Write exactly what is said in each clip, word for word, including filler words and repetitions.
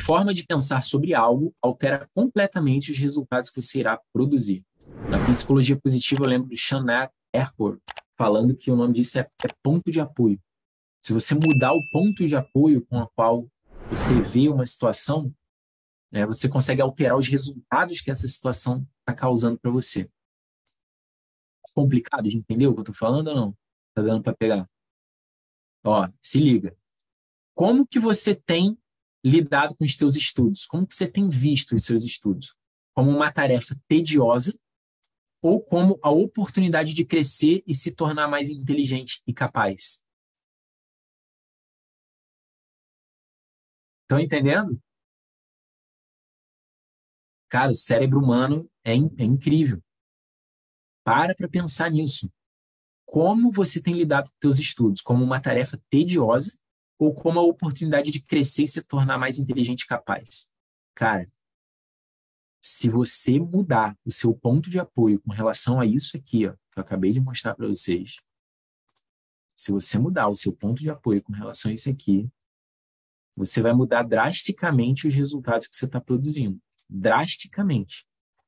forma de pensar sobre algo altera completamente os resultados que você irá produzir. Na psicologia positiva, eu lembro do Sean Erkor falando que o nome disso é, é ponto de apoio. Se você mudar o ponto de apoio com o qual você vê uma situação, né, você consegue alterar os resultados que essa situação está causando para você. Complicado de entender o que eu estou falando ou não? Tá dando para pegar? Ó, se liga. Como que você tem lidado com os teus estudos? Como que você tem visto os seus estudos? Como uma tarefa tediosa ou como a oportunidade de crescer e se tornar mais inteligente e capaz? Estão entendendo? Cara, o cérebro humano é, in- é incrível. Para para pensar nisso. Como você tem lidado com seus estudos? Como uma tarefa tediosa ou como a oportunidade de crescer e se tornar mais inteligente e capaz? Cara, se você mudar o seu ponto de apoio com relação a isso aqui, ó, que eu acabei de mostrar para vocês, se você mudar o seu ponto de apoio com relação a isso aqui, você vai mudar drasticamente os resultados que você está produzindo. Drasticamente.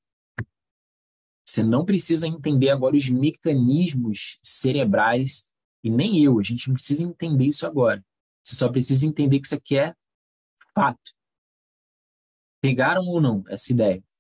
Você não precisa entender agora os mecanismos cerebrais, e nem eu, a gente não precisa entender isso agora. Você só precisa entender que isso aqui é fato. Pegaram ou não essa ideia?